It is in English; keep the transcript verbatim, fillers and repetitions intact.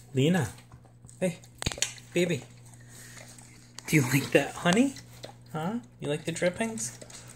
Lena, hey, baby, do you like that honey? Huh? You like the drippings?